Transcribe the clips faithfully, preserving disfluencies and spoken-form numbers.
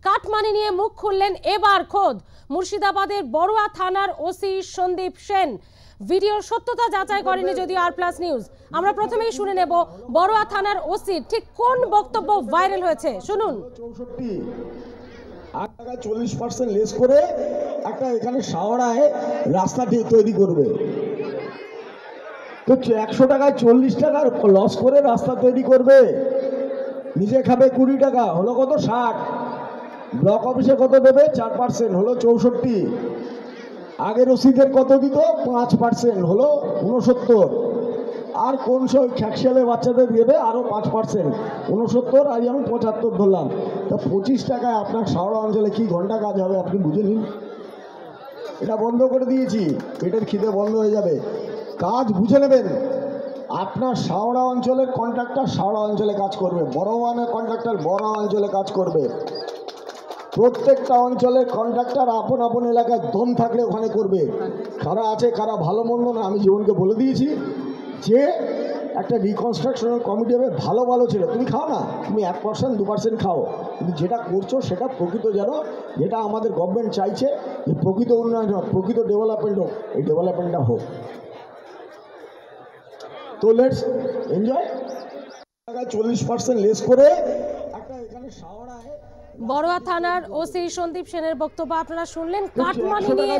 Cut money নিয়ে মুখ খুললেন এবার খোদ মুর্শিদাবাদের বড়ুয়া থানার ওসি সন্দীপ সেন। ভিডিওর সত্যতা যাচাই করেনি যদিও আর প্লাস নিউজ। আমরা প্রথমেই শুনে নেব বড়ুয়া থানার ওসি ঠিক কোন বক্তব্য ভাইরাল হয়েছে, শুনুন। চৌষট্টি আট টাকা চল্লিশ পার্সেন্ট লেস করে একটা এখানে শাওড়ায় রাস্তা তৈরি করবে, তো একশো টাকায় চল্লিশ টাকার লস করে রাস্তা তৈরি করবে, নিজে খাবে কুড়ি টাকা, হলো কত ষাট, ব্লক অফিসে কত দেবে চার পার্সেন্ট, হলো চৌষট্টি, আগের রসিদের কত দিত পাঁচ পার্সেন্ট, হলো উনসত্তর, আর কোন সব খ্যাকশিয়ালের বাচ্চাদের দেবে আরও পাঁচ পার্সেন্ট, উনসত্তর, আজ আমি পঁচাত্তর ধরলাম, তা পঁচিশ টাকায় আপনার শাওড়া অঞ্চলে কি ঘন্টা কাজ হবে আপনি বুঝে নিন। এটা বন্ধ করে দিয়েছি, পেটের খিদে বন্ধ হয়ে যাবে, কাজ বুঝে নেবেন। আপনার শাওড়া অঞ্চলের কন্ট্রাক্টর শাওড়া অঞ্চলে কাজ করবে, বড়োয়ানের কন্ট্রাক্টর বড় অঞ্চলে কাজ করবে, প্রত্যেকটা অঞ্চলের কন্ট্রাক্টর আপন আপন এলাকায় দম থাকলে ওখানে করবে। কারা আছে কারা ভালো মন্দ না আমি জীবনকে বলে দিয়েছি যে একটা রিকনস্ট্রাকশনের কমিটি হবে, ভালো ভালো ছিল তুমি খাও না, তুমি এক পার্সেন্ট দু পার্সেন্ট খাও, কিন্তু যেটা করছো সেটা প্রকৃত যেন, যেটা আমাদের গভর্নমেন্ট চাইছে যে প্রকৃত উন্নয়ন হোক, প্রকৃত ডেভেলপমেন্ট হোক, এই ডেভেলপমেন্টটা হোক। তো লেটস এনজয়। চল্লিশ পার্সেন্ট লেস করে একটা এখানে শাওড়ায় বড়ুয়া থানার ওসি সন্দীপ সেনের বক্তব্য আপনারা শুনলেন। কাটমানি নিয়ে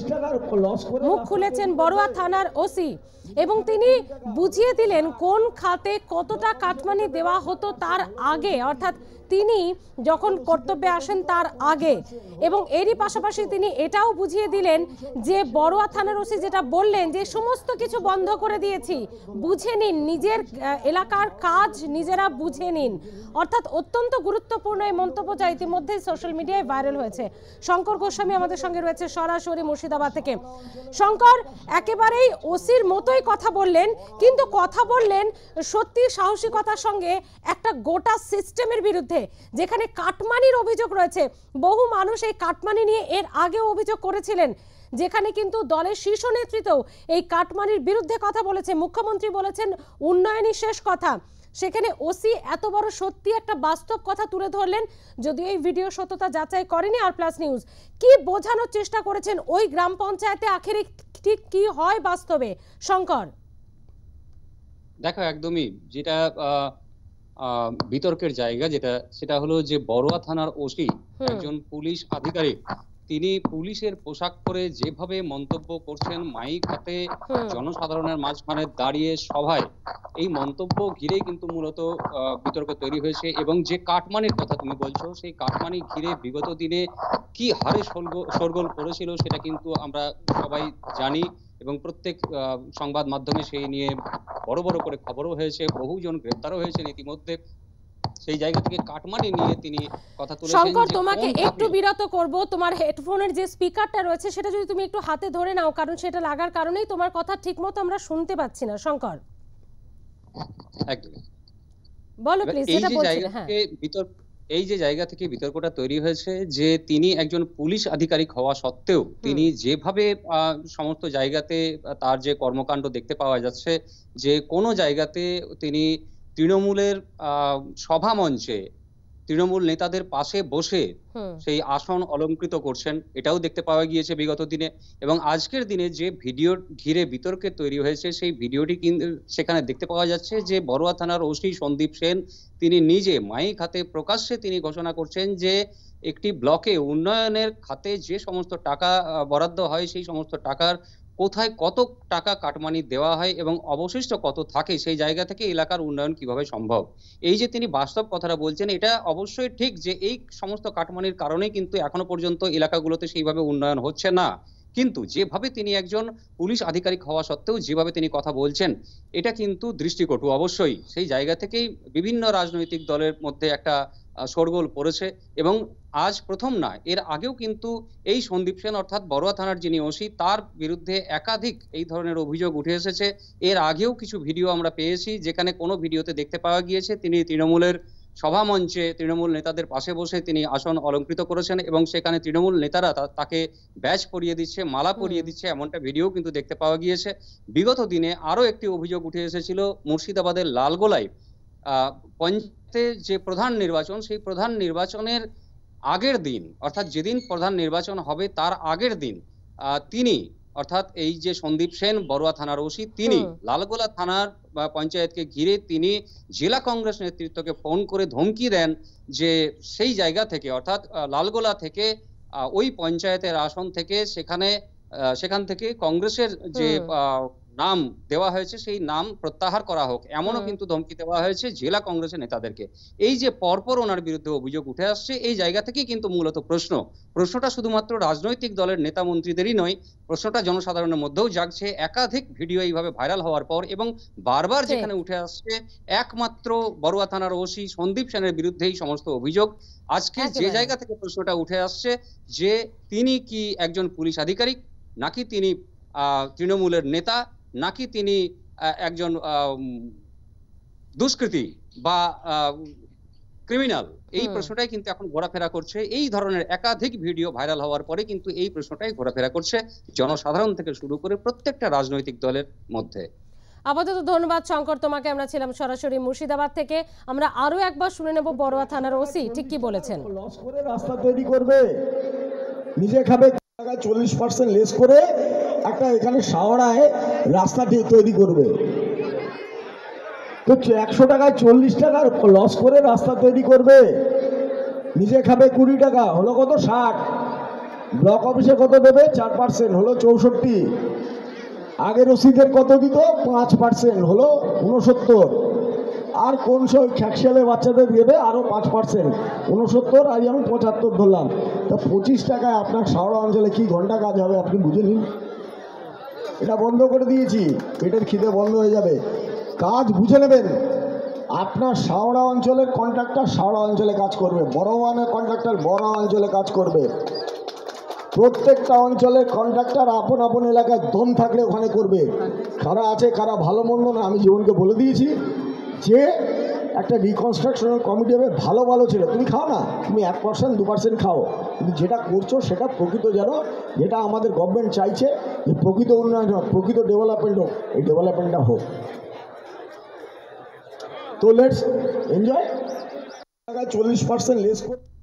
মুখ খুলেছেন বড়ুয়া থানার ওসি এবং তিনি বুঝিয়ে দিলেন কোন খাতে কতটা কাটমানি দেওয়া হতো তার আগে, অর্থাৎ তিনি যখন কর্তব্যে আসেন তার আগে, এবং এরই পাশাপাশি তিনি এটাও বুঝিয়ে দিলেন যে বড়ুয়া থানার ওসি যেটা বললেন যে সমস্ত কিছু বন্ধ করে দিয়েছি, বুঝে নিন, নিজের এলাকার কাজ নিজেরা বুঝে নিন। অর্থাৎ অত্যন্ত গুরুত্বপূর্ণ এই মন্তব্য যা ইতিমধ্যে সোশ্যাল মিডিয়ায় ভাইরাল হয়েছে। শঙ্কর গোস্বামী আমাদের সঙ্গে রয়েছে সরাসরি মুর্শিদাবাদ থেকে। শঙ্কর, একেবারেই ওসির মতোই কথা বললেন, কিন্তু কথা বললেন সত্যি সাহসিকতার সঙ্গে একটা গোটা সিস্টেমের বিরুদ্ধে, যেখানে কাটমানির অভিযোগ রয়েছে। বহু মানুষ এই কাটমানি নিয়ে এর আগেও অভিযোগ করেছিলেন, যেখানে কিন্তু দলের শীর্ষ নেতৃত্ব এই কাটমানির বিরুদ্ধে কথা বলেছে। মুখ্যমন্ত্রী বলেছেন উন্নয়নই শেষ কথা, সেখানে ওসি এত বড় সত্যি একটা বাস্তব কথা তুলে ধরলেন। যদিও এই ভিডিও সত্যতা যাচাই করেনি আর প্লাস নিউজ। কি বোঝানোর চেষ্টা করেছেন ওই গ্রাম পঞ্চায়েতে, আখেরে ঠিক কি হয় বাস্তবে? শঙ্কর, দেখো, একদমই যেটা বিতর্কের জায়গা যেটা সেটা হলো যে বড়ুয়া থানার ওসি একজন পুলিশ আধিকারিক, তিনি পুলিশের পোশাক পরে যেভাবে মন্তব্য করছেন মাইক হাতে জনসাধারণের মাঝখানে দাঁড়িয়ে সভায়, এই মন্তব্য ঘিরেই কিন্তু মূলত বিতর্ক তৈরি হয়েছে। এবং যে কাটমানির কথা তুমি বলছো, সেই কাটমানি ঘিরে বিগত দিনে কি হারে শোরগোল পড়েছিল সেটা কিন্তু আমরা সবাই জানি, এবং প্রত্যেক সংবাদ মাধ্যমে সেই নিয়ে বড় বড় করে খবরও হয়েছে, বহুজন গ্রেপ্তারও হয়েছেন ইতিমধ্যে। সেই জায়গা থেকে কাটমানি নিয়ে তিনি কথা তুলেছেন। শঙ্কর, তোমাকে একটু বিরত করব, তোমার হেডফোনের যে স্পিকারটা রয়েছে সেটা যদি তুমি একটু হাতে ধরে নাও, কারণ সেটা লাগার কারণেই তোমার কথা ঠিকমতো আমরা শুনতে পাচ্ছি না। শঙ্কর, একদম বলো প্লিজ, যেটা বলছিলে। হ্যাঁ, বিতর্ক এই যে জায়গা থেকে বিতর্কটা তৈরি হয়েছে যে তিনি একজন পুলিশ আধিকারিক হওয়া সত্ত্বেও তিনি যেভাবে সমস্ত জায়গাতে তার যে কর্মকাণ্ড দেখতে পাওয়া যাচ্ছে, যে কোনো জায়গাতে তিনি তৃণমূলের সভা মঞ্চে তৃণমূল নেতাদের পাশে বসে সেই আসন অলঙ্কৃত করছেন, এটাও দেখতে পাওয়া গিয়েছে বিগত দিনে। এবং আজকের দিনে যে ভিডিও ঘিরে বিতর্কে তৈরি হয়েছে, সেই ভিডিওটি কিন্তু সেখানে দেখতে পাওয়া যাচ্ছে যে বড়ুয়া থানার ওসি সন্দীপ সেন তিনি নিজে মাইক হাতে প্রকাশ্যে তিনি ঘোষণা করছেন যে একটি ব্লকে উন্নয়নের খাতে যে সমস্ত টাকা বরাদ্দ হয় সেই সমস্ত টাকার কোথায় কত টাকা কাটমানি দেওয়া হয় এবং অবশিষ্ট কত থাকে, সেই জায়গা থেকে এলাকার উন্নয়ন কিভাবে সম্ভব। এই যে তিনি বাস্তব কথাটা বলছেন, এটা অবশ্যই ঠিক যে এই সমস্ত কাটমানির কারণে কিন্তু এখনো পর্যন্ত এলাকাগুলোতে সেইভাবে উন্নয়ন হচ্ছে না। কিন্তু যেভাবে তিনি একজন পুলিশ আধিকারিক হওয়া সত্ত্বেও যেভাবে তিনি কথা বলছেন, এটা কিন্তু দৃষ্টিকটু। অবশ্যই সেই জায়গা থেকেই বিভিন্ন রাজনৈতিক দলের মধ্যে একটা শোরগোল পড়েছে। এবং আজ প্রথম না, এর আগেও কিন্তু এই সন্দীপ সেন অর্থাৎ বড়ুয়া থানার যিনি ওসি, তার বিরুদ্ধে একাধিক এই ধরনের অভিযোগ উঠে এসেছে। এর আগেও কিছু ভিডিও আমরা পেয়েছি, যেখানে কোনো ভিডিওতে দেখতে পাওয়া গিয়েছে তিনি তৃণমূলের সভা মঞ্চে তৃণমূল নেতাদের পাশে বসে তিনি আসন অলঙ্কৃত করেছেন এবং সেখানে তৃণমূল নেতারা তাকে ব্যাজ পরিয়ে দিচ্ছে, মালা পরিয়ে দিচ্ছে, এমনটা ভিডিও কিন্তু দেখতে পাওয়া গিয়েছে। বিগত দিনে আরো একটি অভিযোগ উঠে এসেছিল মুর্শিদাবাদের লালগোলায় আহ পঞ্চায়েতের যে প্রধান নির্বাচন, সেই প্রধান নির্বাচনের আগের দিন অর্থাৎ যেদিন প্রধান নির্বাচন হবে তার আগের দিন আহ, তিনি অর্থাৎ এই যে সন্দীপ সেন বড়ুয়া থানার ওসি তিনি হুম। লালগোলা থানার বা পঞ্চায়েতকে ঘিরে তিনি জেলা কংগ্রেস নেতৃত্বকে ফোন করে ধমকি দেন যে সেই জায়গা থেকে অর্থাৎ আহ, লালগোলা থেকে আহ, ওই পঞ্চায়েতের আসন থেকে সেখানে আহ, সেখান থেকে কংগ্রেসের যে হুম। আহ, নাম দেওয়া হয়েছে সেই নাম প্রত্যাহার করা হোক এমনও হুম। কিন্তু ধমকি দেওয়া হয়েছে জেলা কংগ্রেসের নেতাদেরকে। এই যে পরপর ওনার বিরুদ্ধে অভিযোগ উঠে আসছে এই জায়গা থেকেই কিন্তু মূলত প্রশ্ন প্রশ্নটা শুধুমাত্র রাজনৈতিক দলের নেতা মন্ত্রীদেরই নয়, প্রশ্নটা জনসাধারণের মধ্যেও জাগছে একাধিক ভিডিও এইভাবে ভাইরাল হওয়ার পর এবং বারবার ঠিক। যেখানে উঠে আসছে একমাত্র বড়ুয়া থানার ওসি সন্দীপ সেনের বিরুদ্ধেই সমস্ত অভিযোগ। আজকে যে একেবারে। জায়গা থেকে প্রশ্নটা উঠে আসছে যে তিনি কি একজন পুলিশ আধিকারিক নাকি তিনি আহ তৃণমূলের নেতা নাকি তিনি আহ, একজন আহ, উম, দুষ্কৃতী বা ক্রিমিনাল, এই হুম। প্রশ্নটাই কিন্তু এখন ঘোরাফেরা করছে। এই ধরনের একাধিক ভিডিও ভাইরাল হওয়ার পরে কিন্তু এই প্রশ্নটাই ঘোরাফেরা করছে জনসাধারণ থেকে শুরু করে প্রত্যেকটা রাজনৈতিক দলের মধ্যে। আপাতত ধন্যবাদ শঙ্কর তোমাকে। আমরা ছিলাম সরাসরি মুর্শিদাবাদ থেকে। আমরা আরো একবার শুনে নেব বড়ুয়া থানার ওসি ঠিক কি বলেছেন। লস করে রাস্তা তৈরি করবে, নিজে খাবে টাকায় চল্লিশ পার্সেন্ট লেস করে একটা এখানে শাওড়ায় রাস্তা দিয়ে তৈরি করবে। তো একশো টাকায় চল্লিশ টাকার লস করে রাস্তা তৈরি করবে, নিজে খাবে কুড়ি টাকা, হলো কত ষাট। ব্লক অফিসে কত দেবে? চার পার্সেন্ট, হলো চৌষট্টি। আগের রসিদের কত দিত? পাঁচ পার্সেন্ট, হলো উনসত্তর। আর কোন সব খ্যাকশিয়ালের বাচ্চাদের দেবে আরও পাঁচ পার্সেন্ট, উনসত্তর। আজ আমি পঁচাত্তর ধরলাম। তা পঁচিশ টাকায় আপনার শাওড়া অঞ্চলে কি ঘন্টা কাজ হবে আপনি বুঝে নিন। এটা বন্ধ করে দিয়েছি, পেটের খিদে বন্ধ হয়ে যাবে। কাজ বুঝে নেবেন। আপনার শাওড়া অঞ্চলের কন্ট্রাক্টর শাওড়া অঞ্চলে কাজ করবে, বড়োয়ানের কন্ট্রাক্টর বড় অঞ্চলে কাজ করবে। প্রত্যেকটা অঞ্চলের কন্ট্রাক্টর আপন আপন এলাকায় দম থাকলে ওখানে করবে। কারা আছে কারা ভালো মন্দ না আমি জীবনকে বলে দিয়েছি যে একটা রিকনস্ট্রাকশনের কমিটি হবে। ভালো ভালো ছিল তুমি খাও না, তুমি এক পার্সেন্ট দু পার্সেন্ট খাও, কিন্তু যেটা করছো সেটা প্রকৃত যেন, যেটা আমাদের গভর্নমেন্ট চাইছে যে প্রকৃত উন্নয়ন হোক, প্রকৃত ডেভেলপমেন্ট হোক, এই ডেভেলপমেন্টটা হোক। তো লেটস এনজয়। চল্লিশ পার্সেন্ট লেস করে